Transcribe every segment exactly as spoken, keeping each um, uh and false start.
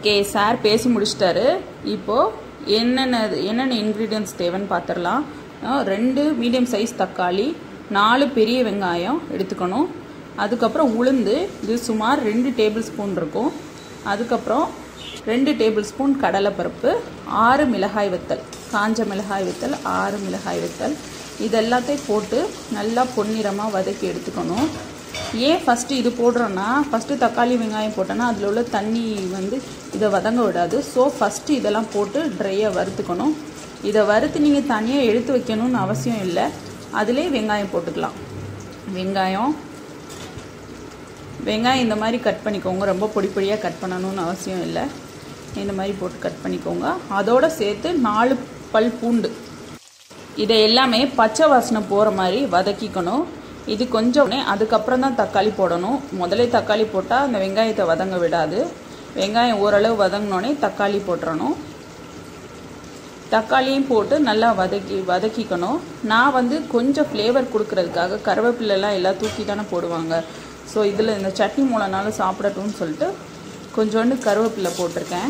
Okay sir பேசி முடிச்சிட்டாரு. இப்போ என்னென்ன என்னென்ன இன்க்ரீடியன்ட்ஸ் தேவைன்னு பார்த்துடலாம். ரெண்டு மீடியம் சைஸ் தக்காளி, நாலு பெரிய வெங்காயம் எடுத்துக்கணும். அதுக்கப்புறம் உளுந்து, இது சுமார் ரெண்டு டேபிள் ஸ்பூன் இருக்கும். அதுக்கப்புறம் ரெண்டு டேபிள் ஸ்பூன் கடலைப்பருப்பு, ஆறு மிளகாய் வத்தல், காஞ்ச மிளகாய் வத்தல், ஆறு மிளகாய் வத்தல். இது எல்லாத்தையும் போட்டு நல்லா பொன்னிறமாக வதக்கி எடுத்துக்கணும். ஏன் ஃபஸ்ட்டு இது போடுறோன்னா, ஃபஸ்ட்டு தக்காளி வெங்காயம் போட்டோன்னா அதில் உள்ள தண்ணி வந்து இதை வதங்க விடாது. ஸோ ஃபஸ்ட்டு இதெல்லாம் போட்டு ட்ரையாக வறுத்துக்கணும். இதை வறுத்து நீங்கள் தனியாக எடுத்து வைக்கணும்னு அவசியம் இல்லை, அதிலே வெங்காயம் போட்டுக்கலாம். வெங்காயம் வெங்காயம் இந்த மாதிரி கட் பண்ணிக்கோங்க. ரொம்ப பொடி பொடியாக கட் பண்ணணும்னு அவசியம் இல்லை, இந்த மாதிரி போட்டு கட் பண்ணிக்கோங்க. அதோடு சேர்த்து நாலு பல் பூண்டு. இதை எல்லாமே பச்சை வாசனை போகிற மாதிரி வதக்கிக்கணும். இது கொஞ்சம், அதுக்கப்புறம் தான் தக்காளி போடணும். முதலே தக்காளி போட்டால் அந்த வெங்காயத்தை வதங்க விடாது. வெங்காயம் ஓரளவு வதங்கினோடனே தக்காளி போட்டுறணும். தக்காளியும் போட்டு நல்லா வதக்கி வதக்கிக்கணும். நான் வந்து கொஞ்சம் ஃப்ளேவர் கொடுக்கறதுக்காக கருவேப்பிலெல்லாம் எல்லாம் தூக்கி தானே போடுவாங்க. ஸோ இதில் இந்த சட்னி மூலனாலும் சாப்பிடட்டும்னு சொல்லிட்டு கொஞ்சோண்டு கருவேப்பிலை போட்டிருக்கேன்.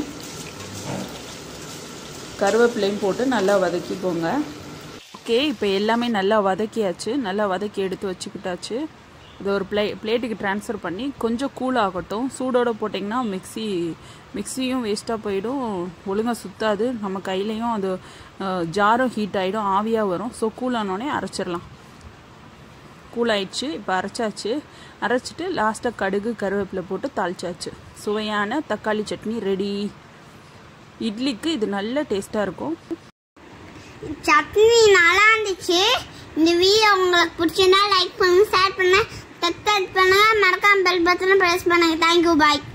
கருவேப்பிலையும் போட்டு நல்லா வதக்கிக்கோங்க. ஓகே, இப்போ எல்லாமே நல்லா வதக்கியாச்சு. நல்லா வதக்கி எடுத்து வச்சுக்கிட்டாச்சு. இது ஒரு பிளே பிளேட்டுக்கு ட்ரான்ஸ்ஃபர் பண்ணி கொஞ்சம் கூல் ஆகட்டும். சூடோடு போட்டிங்கன்னா மிக்சி மிக்சியும் வேஸ்ட்டாக போயிடும், ஒழுங்காக சுற்றாது, நம்ம கையிலையும் அது ஜாரும் ஹீட் ஆகிடும், ஆவியாக வரும். ஸோ கூல் ஆனோடனே அரைச்சிடலாம். கூல் ஆயிடுச்சு. இப்போ அரைச்சாச்சு. அரைச்சிட்டு லாஸ்ட்டாக கடுகு கருவேப்பிலை போட்டு தாளிச்சாச்சு. சுவையான தக்காளி சட்னி ரெடி. இட்லிக்கு இது நல்ல டேஸ்ட்டாக இருக்கும். சட்னி நல்லா இருந்துச்சு. இந்த வீடியோ உங்களுக்கு பிடிச்சிருந்தா லைக் பண்ணுங்க, ஷேர் பண்ணுங்க, சப்ஸ்கிரைப் பண்ணுங்க, மறக்காம பெல் பட்டனை பிரஸ் பண்ணுங்க. தேங்க்யூ, பாய்.